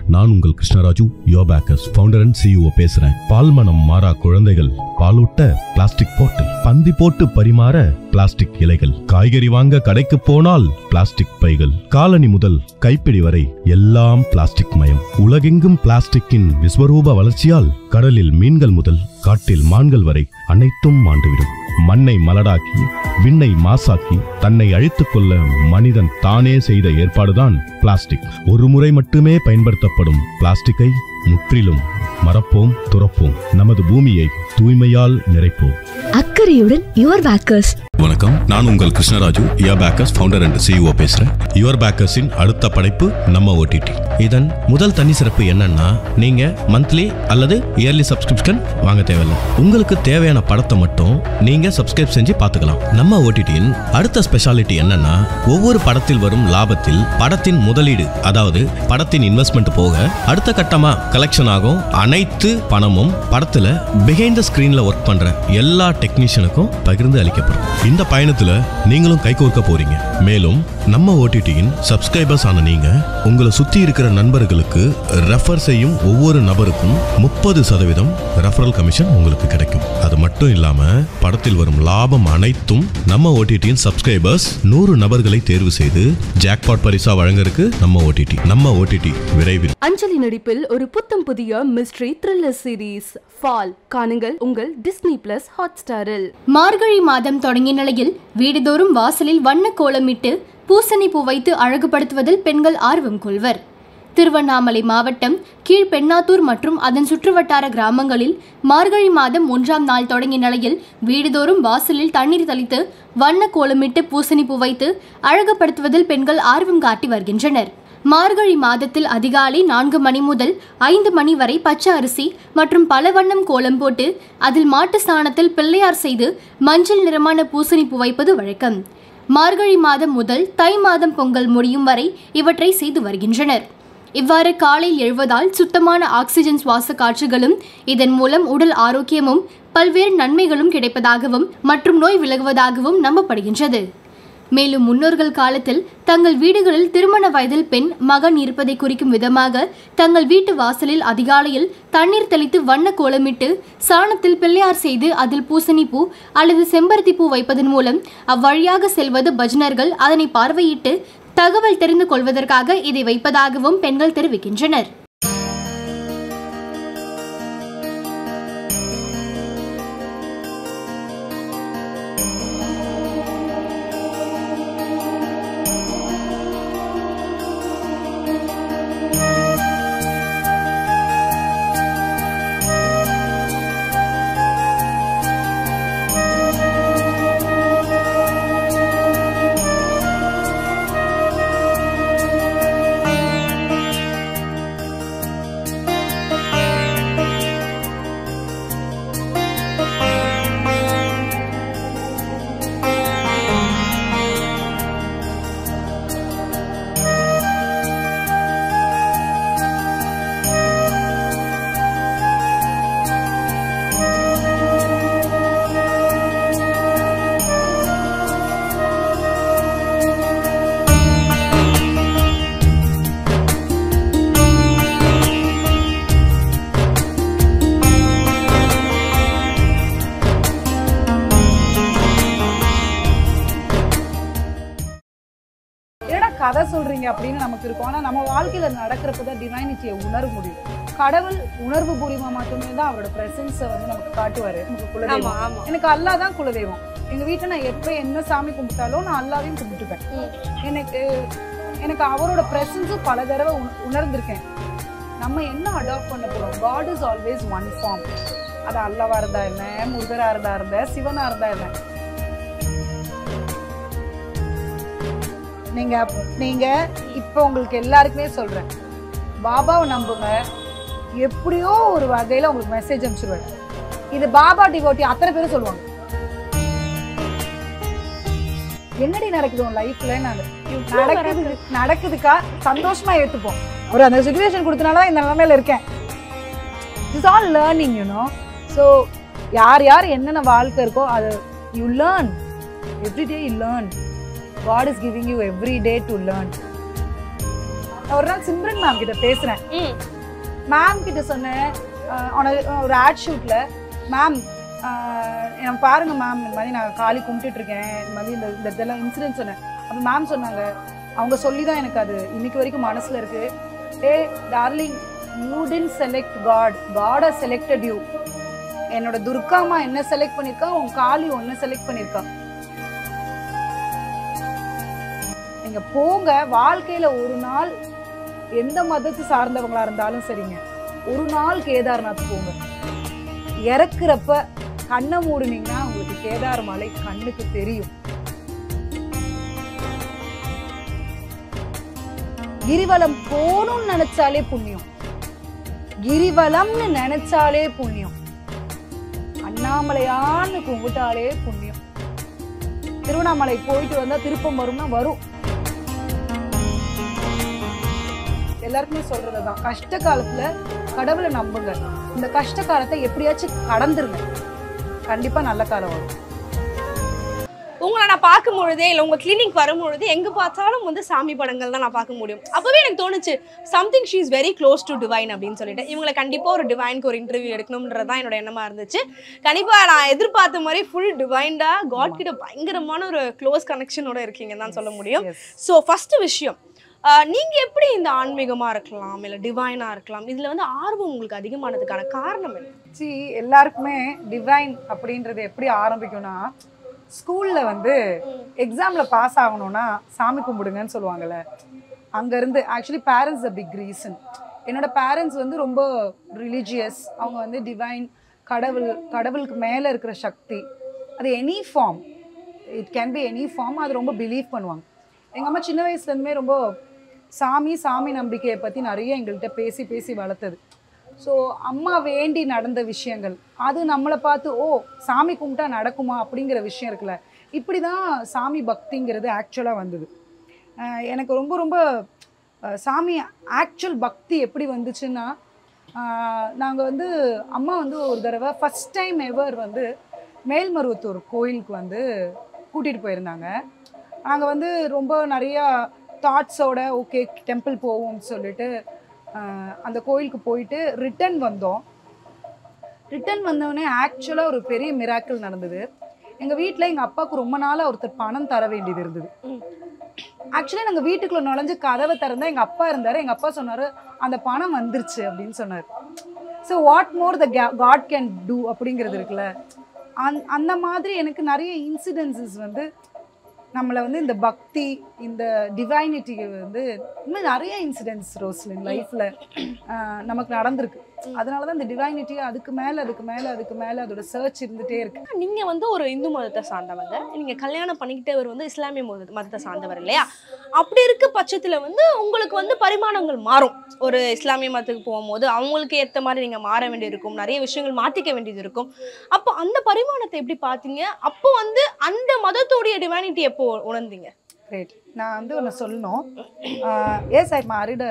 நான் உங்கள் Krishnaraju, Your Bakers founder and CEO பேசுறேன். பால்மனம் மாறா குழந்தைகள், பாலூட்ட பிளாஸ்டிக் பாட்டில், பந்தி போட்டு பரிமாற பிளாஸ்டிக் இலைகள், காய்கறி வாங்க கடைக்கு போனால் பிளாஸ்டிக் பைகள், காலனி முதல் கைப்பிடி வரை எல்லாம் பிளாஸ்டிக் மயம். உலகெங்கும் பிளாஸ்டிக்கின் விஸ்வரூப வளர்ச்சியால் கடலில் மீன்கள் முதல் காட்டில் மான்கள் வரை அனைத்தும் மாண்டுவிடும். மண்ணை மலடாக்கி விண்ணை மாசாக்கி தன்னை அழித்துக் கொள்ள மனிதன் தானே செய்த ஏற்பாடுதான் பிளாஸ்டிக். ஒரு முறை மட்டுமே பயன்படுத்தப்படும் பிளாஸ்டிக்கை முற்றிலும் மறப்போம், துறப்போம். நமது பூமியை தூய்மையால் நிறைப்போம். அக்கறையுடன் யுவர் பேக்கர்ஸ். வணக்கம், நான் உங்கள் Krishnaraju, Your Bakers founder and CEO பேசுறேன். யுவர் பேக்கர்ஸின் அடுத்த படைப்பு நம்ம OTT. இதன் முதல் தனி சிறப்பு என்னன்னா, நீங்க மந்த்லி அல்லது இயர்லி சப்ஸ்கிரிப்ஷன் வாங்க தேவையில்லை. உங்களுக்கு தேவையான படத்தை மட்டும் நீங்க சப்ஸ்கிரைப் செஞ்சு பார்த்துக்கலாம். நம்ம OTTயின் அடுத்த ஸ்பெஷாலிட்டி என்னன்னா, ஒவ்வொரு படத்தில் வரும் லாபத்தில் படத்தின் முதலீடு, அதாவது படத்தின் இன்வெஸ்ட்மெண்ட் போக அடுத்த கட்டமா கலெக்ஷன் ஆகும் அனைத்து பணமும் படத்துல பிஹைண்ட் தி ஸ்கிரீன்ல ஒர்க் பண்ற எல்லா டெக்னீஷியனுக்கும் பகிர்ந்து அளிக்கப்படும். இந்த பயணத்துல நீங்களும் கைகோர்க்க போறீங்க. மேலும் நம்ம OTTயின் சப்ஸ்கிரைபர்ஸ் ஆன நீங்க உங்களை சுத்தி இருக்கிற நண்பர்களுக்கு ரெஃபர் செய்யும் ஒவ்வொரு நபருக்கும் 30% ரெஃபரல் கமிஷன் உங்களுக்கு கிடைக்கும். அது மட்டும் இல்லாம படத்தில் வரும் லாபம் அனைத்தும் நம்ம OTTயின் சப்ஸ்கிரைபர்ஸ் 100 நபர்களை தேர்வு செய்து ஜாக்பாட் பரிசா வழங்கருக்கு நம்ம OTT விரைவில். அஞ்சலி நடிப்பில் ஒரு புத்தம் புதிய மிஸ்ட்ரி த்ரில்லர் சீரீஸ் ஃபால் காணுங்கள் உங்கள் டிஸ்னி பிளஸ் ஹாட்ஸ்டாரில். மார்கழி மாதம் தொடங்கிய நிலையில் வீடுதோறும் வாசலில் வண்ண கோலமிட்டு பூசணி பூ வைத்து அழகுபடுத்துவதில் பெண்கள் ஆர்வம் கொள்வர். திருவண்ணாமலை மாவட்டம் கீழ்பெண்ணாத்தூர் மற்றும் அதன் சுற்றுவட்டார கிராமங்களில் மார்கழி மாதம் 1ஆம் நாள் தொடங்கிய நிலையில் வீடுதோறும் வாசலில் தண்ணீர் தெளித்து வண்ண கோலமிட்டு பூசணி பூ வைத்து அழகுபடுத்துவதில் பெண்கள் ஆர்வம் காட்டி வருகின்றனர். மார்கழி மாதத்தில் அதிகாலை 4 மணி முதல் 5 மணி வரை பச்சை அரிசி மற்றும் பல வண்ணம் கோலம் போட்டு அதில் மாட்டு சாணத்தில் பிள்ளையார் செய்து மஞ்சள் நிறமான பூசணி பூ வைப்பது வழக்கம். மார்கழி மாதம் முதல் தை மாதம் பொங்கல் முடியும் வரை இவற்றை செய்து வருகின்றனர். இவ்வாறு காலையில் எழுவதால் சுத்தமான ஆக்சிஜன் சுவாச காற்றுகளும் இதன் மூலம் உடல் ஆரோக்கியமும் பல்வேறு நன்மைகளும் கிடைப்பதாகவும் மற்றும் நோய் விலகுவதாகவும் நம்பப்படுகின்றது. மேலும் முன்னோர்கள் காலத்தில் தங்கள் வீடுகளில் திருமண வயதில் பெண் மகன் இருப்பதை குறிக்கும் விதமாக தங்கள் வீட்டு வாசலில் அதிகாலையில் தண்ணீர் தெளித்து வண்ண கோலமிட்டு சாணத்தில் பிள்ளையார் செய்து அதில் பூசணி பூ அல்லது செம்பருத்தி பூ வைப்பதன் மூலம் அவ்வழியாக செல்வது பஜனர்கள் அதனை பார்வையிட்டு தகவல் தெரிந்து கொள்வதற்காக இதை வைப்பதாகவும் பெண்கள் தெரிவிக்கின்றனர். கதை சொல்றீங்க அப்படின்னு நமக்கு இருக்கும். ஆனா நம்ம வாழ்க்கையில நடக்கிறப்பதான் டிவைனிட்டியை உணர முடியும். கடவுள் உணர்வு பூர்வமா மட்டுமே தான் அவரோட பிரசன்ஸை நமக்கு காட்டுவாரு. நமக்கு குலதெய்வம், எனக்கு அல்லா தான் குலதெய்வம். எங்க வீட்டுல நான் எப்ப என்ன சாமி கும்பிட்டாலும் நான் அல்லாவையும் கும்பிட்டுப்பேன். எனக்கு அவரோட பிரசன்ஸும் பல தடவை உணர்ந்திருக்கேன். நம்ம என்ன அடாப்ட் பண்ண போறோம்? God is always one form. அது அல்லாவா இருந்தா என்ன, முருகரா இருந்தா சிவனா இருந்தா என்ன, நீங்க இப்ப உங்களுக்கு எல்லாருக்குமே சொல்றேன், பாபாவை நம்புங்க. எப்படியோ ஒரு வகையில உங்களுக்கு மெசேஜ் அனுப்பிச்சிருவாரு. இது பாபா டிவோட்டி அத்தனை பேரும் சொல்லுவாங்க. என்னடி நடக்குது உன் லைஃப்ல? நடக்குதுக்கா, சந்தோஷமா ஏத்துப்போம். ஒரு அந்த சிச்சுவேஷன் கொடுத்தனாலதான் இந்த நிலைமையில இருக்கேன். It's all learning, you know. So யார் யார் என்னென்ன வாழ்க்கை இருக்கோ அது you learn. Every day you learn. God is giving you every day to learn. ஒரு நாள் சிம்ரன் மேம் கிட்ட பேசுறேன். மேம் கிட்ட சொன்னேன் ஒரு ஆட் ஷூட்ல, மேம் பாருங்க மேம், இந்த மாதிரி நான் காளி கும்பிட்டுட்டு இருக்கேன், இந்த மாதிரி இந்த இதெல்லாம் இன்சிடென்ட் சொன்னேன். அப்போ மேம் சொன்னாங்க, அவங்க சொல்லி தான் எனக்கு அது இன்னைக்கு வரைக்கும் மனசுல இருக்கு. Darling, you didn't select God, God has selected you. என்னோட துர்காமா என்ன செலக்ட் பண்ணிருக்கா, உன் காளி ஒன்னு செலக்ட் பண்ணிருக்கா. நீங்க போங்க, வாழ்க்கையில ஒரு நாள் எந்த மதத்தை சார்ந்தவங்களா இருந்தாலும் சரிங்க, ஒரு நாள் கேதார்நாத் போங்க. இறக்குறப்ப கண்ணை மூடுனீங்கன்னா உங்களுக்கு கேதார் மலை கண்ணுக்கு தெரியும். கிரிவலம் போகணும்னு நினைச்சாலே புண்ணியம், கிரிவலம்னு நினைச்சாலே புண்ணியம், அண்ணாமலையான்னு கும்பிட்டாலே புண்ணியம். திருவண்ணாமலை போயிட்டு வந்தா திருப்பம் வரும்னா வரும். எல்லாருக்குமே சொல்றதுதான், கஷ்ட காலத்துல கடவுளை நம்புங்க. இந்த கஷ்ட காலத்தை எப்படியாச்சும் கடந்துருங்க, கண்டிப்பா நல்ல காலம் வரும். உங்களை நான் பார்க்கும் பொழுதே இல்லை உங்கள் கிளினிக் வரும்பொழுது எங்கே பார்த்தாலும் வந்து சாமி படங்கள் தான் நான் பார்க்க முடியும். அப்போவே எனக்கு தோணுச்சு, something she is very close to divine அப்படின்னு சொல்லிட்டு. இவங்களை கண்டிப்பாக ஒரு டிவைனுக்கு ஒரு இன்டர்வியூ எடுக்கணும்ன்றது தான் என்னோட எண்ணமாக இருந்துச்சு. கண்டிப்பாக நான் எதிர்பார்த்த மாதிரி ஃபுல் டிவைன்டாக காட் கிட்ட பயங்கரமான ஒரு க்ளோஸ் கனெக்ஷனோட இருக்கீங்கன்னு தான் சொல்ல முடியும். ஸோ ஃபஸ்ட்டு விஷயம், நீங்க எப்படி இந்த ஆன்மீகமா இருக்கலாம் இல்ல டிவைனா இருக்கலாம், இதுல வந்து ஆர்வம் உங்களுக்கு அதிகமானதுக்கான காரணம் என்ன? எல்லாருக்குமே டிவைன் அப்படின்றது எப்படி ஆரம்பிக்கும்னா, ஸ்கூல்ல வந்து எக்ஸாம்ல பாஸ் ஆகணும்னா சாமி கும்பிடுங்கன்னு சொல்லுவாங்கல்ல, அங்க இருந்து actually parents a big reason. என்னோட பேரண்ட்ஸ் வந்து ரொம்ப ரிலீஜியஸ். அவங்க வந்து டிவைன், கடவுளுக்கு மேல இருக்கிற சக்தி, அது any form, it can be any form, அது ரொம்ப பிலீவ் பண்ணுவாங்க. எங்கள் அம்மா சின்ன வயசுலேருந்துமே ரொம்ப சாமி நம்பிக்கையை பற்றி நிறைய எங்கள்கிட்ட பேசி பேசி வளர்த்தது. ஸோ அம்மா வேண்டி நடந்த விஷயங்கள், அது நம்மளை பார்த்து ஓ சாமி கும்பிட்டா நடக்குமா அப்படிங்கிற விஷயம் இருக்குல்ல, இப்படி தான் சாமி பக்திங்கிறது ஆக்சுவலாக வந்தது. எனக்கு ரொம்ப ரொம்ப சாமி ஆக்சுவல் பக்தி எப்படி வந்துச்சுன்னா, நாங்கள் வந்து அம்மா வந்து ஒரு தடவை ஃபஸ்ட் டைம் எவர் வந்து மேல்மருவத்தூர் கோயிலுக்கு வந்து கூட்டிகிட்டு போயிருந்தாங்க. நாங்கள் வந்து ரொம்ப நிறையா தாட்ஸோட ஓகே டெம்பிள் போவோம்னு சொல்லிட்டு அந்த கோயிலுக்கு போயிட்டு ரிட்டன் வந்தோம். ரிட்டன் வந்தோடனே ஆக்சுவலாக ஒரு பெரிய மிராக்கிள் நடந்தது. எங்கள் வீட்டில் எங்கள் அப்பாவுக்கு ரொம்ப நாளாக ஒருத்தர் பணம் தர வேண்டியது இருந்தது. ஆக்சுவலி நாங்கள் வீட்டுக்குள்ளே நுழைஞ்சு கதவை திறந்தா எங்கள் அப்பா இருந்தார். எங்கள் அப்பா சொன்னார், அந்த பணம் வந்துருச்சு அப்படின்னு சொன்னார். So what more the God can do அப்படிங்கிறது இருக்குல்ல, அந்த மாதிரி எனக்கு நிறைய இன்சிடென்சஸ் வந்து நம்மளை வந்து இந்த பக்தி, இந்த டிவைனிட்டிக்கு வந்து இன்னும் நிறைய இன்சிடென்ட்ஸ் ரோஸ்லின் லைஃப்பில் நமக்கு நடந்திருக்கு. அதனால தான் இந்த டிவைனிட்டி அதுக்கு மேலே அதோட சர்ச் இருந்துகிட்டே இருக்கு. நீங்கள் வந்து ஒரு இந்து மதத்தை சார்ந்தவங்க, நீங்கள் கல்யாணம் பண்ணிக்கிட்டவர் வந்து இஸ்லாமிய மதத்தை சார்ந்தவர் இல்லையா? அப்படி இருக்க பட்சத்தில் வந்து உங்களுக்கு வந்து பரிமாணங்கள் மாறும். ஒரு இஸ்லாமிய மதத்துக்கு போகும்போது அவங்களுக்கு ஏற்ற மாதிரி நீங்கள் மாற வேண்டியது இருக்கும், நிறைய விஷயங்கள் மாற்றிக்க வேண்டியது இருக்கும். அப்போ அந்த பரிமாணத்தை எப்படி பார்த்தீங்க? அப்போ வந்து அந்த மதத்தோடைய டிவைனிட்டி எப்போ உணர்ந்தீங்க? ரைட், நான் வந்து ஒன்று சொல்லணும். Yes, I married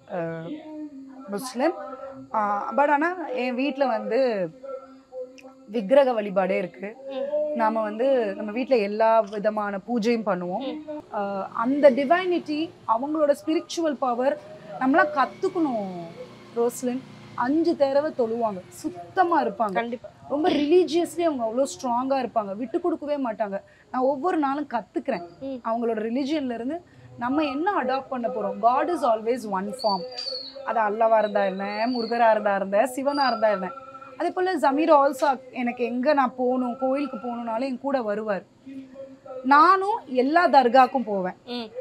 Muslim. But ஆனால் என் வீட்டில் வந்து விக்கிரக வழிபாடே இருக்குது. நாம் வந்து நம்ம வீட்டில் எல்லா விதமான பூஜையும் பண்ணுவோம். அந்த டிவைனிட்டி, அவங்களோட ஸ்பிரிச்சுவல் பவர் நம்மளாம் கற்றுக்கணும் ரோஸ்லின். 5 தடவை தொழுவாங்க, சுத்தமாக இருப்பாங்க, கண்டிப்பாக ரொம்ப ரிலீஜியஸ்லி அவங்க அவ்வளோ ஸ்ட்ராங்காக இருப்பாங்க, விட்டு கொடுக்கவே மாட்டாங்க. நான் ஒவ்வொரு நாளும் கற்றுக்கிறேன் அவங்களோட ரிலிஜியன்லேருந்து. நம்ம என்ன அடாப்ட் பண்ண போகிறோம்? God is always one form. அது அல்லாவாக இருந்தா என்ன, முருகராக இருந்தா சிவனாக இருந்தா என்ன. அதே போல் ஜமீர் ஆல்சோ எனக்கு எங்கே நான் போகணும், கோயிலுக்கு போகணுன்னாலும் என் கூட வருவார். நானும் எல்லா தர்காக்கும் போவேன்.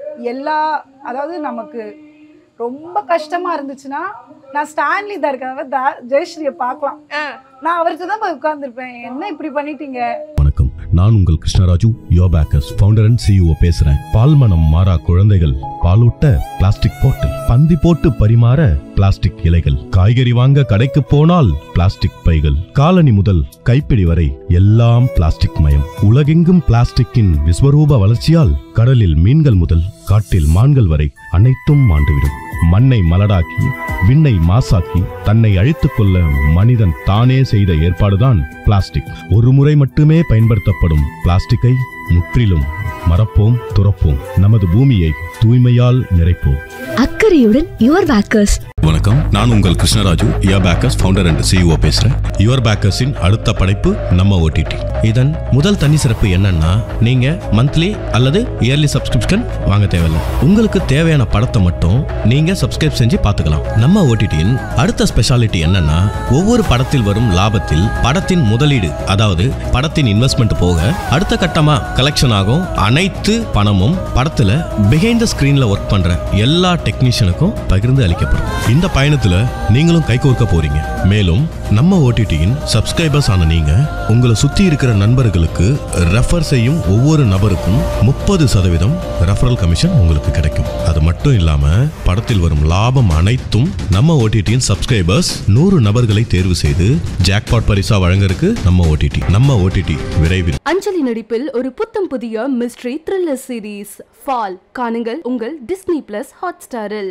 அதாவது நமக்கு ரொம்ப கஷ்டமா இருந்துச்சுன்னா நான் ஸ்டான்லி தர்காவை ஜெயஸ்ரீயை பார்க்கலாம், நான் அவர்கிட்ட தான் போய் உட்கார்ந்துருப்பேன். என்ன இப்படி பண்ணிட்டீங்க? வணக்கம், நான் உங்கள் Krishnaraju, Your Bakers founder and CEO பேசுறேன். பால் மனம் மாறா குழந்தைகள், பாலூட்ட பிளாஸ்டிக் பாட்டில், பந்தி போட்டு பரிமாற பிளாஸ்டிக் இலைகள், காய்கறி வாங்க கடைக்கு போனால் பிளாஸ்டிக் பைகள், காலனி முதல் கைப்பிடி வரை எல்லாம் பிளாஸ்டிக் மயம். உலகெங்கும் பிளாஸ்டிக்கின் விஸ்வரூப வளர்ச்சியால் கடலில் மீன்கள் முதல் காட்டில் மான்கள் வரை அனைத்தும் மாண்டுவிடும். மண்ணை மலடாக்கி விண்ணை மாசாக்கி தன்னை அழித்துக் கொள்ள மனிதன் தானே செய்த ஏற்பாடுதான் பிளாஸ்டிக். ஒரு முறை மட்டுமே பயன்படுத்தப்படும் பிளாஸ்டிக்கை முற்றிலும் மறப்போம், துறப்போம். நமது பூமியை தூய்மையால் நிறைப்போம். அக்கறையுடன் யுவர் பேக்கர்ஸ். வணக்கம், நான் உங்கள் Krishnaraju, Your Bakers founder and CEO பேசுறேன். யுவர் பேக்கர்ஸின் அடுத்த படைப்பு நம்ம OTT. இதன் முதல் தனி சிறப்பு என்னன்னா, நீங்க மந்த்லி அல்லது இயர்லி சப்ஸ்கிரிப்ஷன் வாங்க தேவையில்லை. உங்களுக்கு தேவையான படத்தை மட்டும் நீங்க சப்ஸ்கிரைப் செஞ்சு பார்த்துக்கலாம். நம்ம OTTயின் அடுத்த ஸ்பெஷாலிட்டி என்னன்னா, ஒவ்வொரு படத்தில் வரும் லாபத்தில் படத்தின் முதலீடு, அதாவது படத்தின் இன்வெஸ்ட்மெண்ட் போக அடுத்த கட்டமா கலெக்ஷன் ஆகும் அனைத்து பணமும் படத்துல பிஹைண்ட் த ஸ்கிரீன்ல ஒர்க் பண்ற எல்லா டெக்னீஷியனுக்கும் பகிர்ந்து அளிக்கப்படும். இந்த பயணத்துல நீங்களும் கைகோர்க்க போறீங்க. மேலும் நம்ம OTTயின் சப்ஸ்கிரைபர்ஸ் ஆன நீங்க உங்களை சுத்தி இருக்கிற நண்பர்களுக்கு ரெஃபர் செய்யும் ஒவ்வொரு நபருக்கும் 30% ரெஃபரல் கமிஷன் உங்களுக்கு கிடைக்கும். அது மட்டும் இல்லாம படத்தில் வரும் லாபம் அனைத்தும் நம்ம OTTயின் சப்ஸ்கிரைபர்ஸ் 100 நபர்களை தேர்வு செய்து ஜாக்பாட் பரிசா வழங்கருக்கு நம்ம OTT விரைவில். அஞ்சலி நடிப்பில் ஒரு புத்தம் புதிய மிஸ்ட்ரி த்ரில்லர் சீரீஸ் ஃபால் காணுங்கள் உங்கள் டிஸ்னி பிளஸ் ஹாட்ஸ்டாரில்.